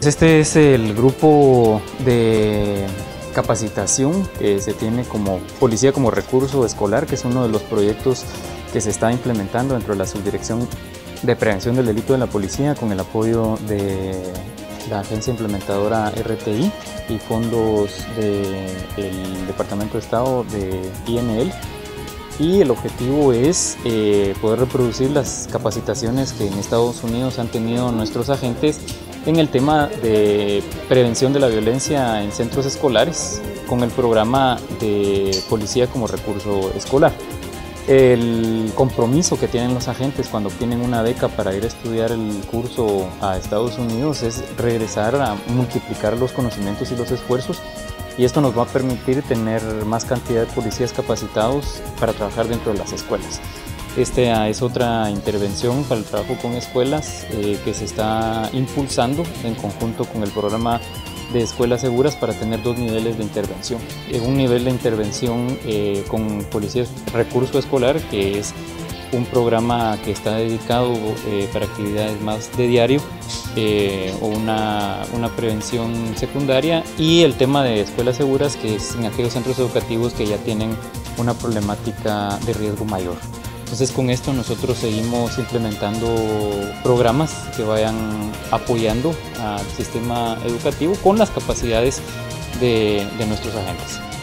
Este es el grupo de capacitación que se tiene como Policía como Recurso Escolar, que es uno de los proyectos que se está implementando dentro de la Subdirección de Prevención del Delito de la Policía con el apoyo de la agencia implementadora RTI y fondos del Departamento de Estado de INL. Y el objetivo es poder reproducir las capacitaciones que en Estados Unidos han tenido nuestros agentes en el tema de prevención de la violencia en centros escolares con el programa de Policía como Recurso Escolar. El compromiso que tienen los agentes cuando obtienen una beca para ir a estudiar el curso a Estados Unidos es regresar a multiplicar los conocimientos y los esfuerzos, y esto nos va a permitir tener más cantidad de policías capacitados para trabajar dentro de las escuelas. Esta es otra intervención para el trabajo con escuelas que se está impulsando en conjunto con el programa de escuelas seguras para tener dos niveles de intervención. Un nivel de intervención con policías recurso escolar, que es un programa que está dedicado para actividades más de diario o una prevención secundaria, y el tema de escuelas seguras, que es en aquellos centros educativos que ya tienen una problemática de riesgo mayor. Entonces, con esto nosotros seguimos implementando programas que vayan apoyando al sistema educativo con las capacidades de nuestros agentes.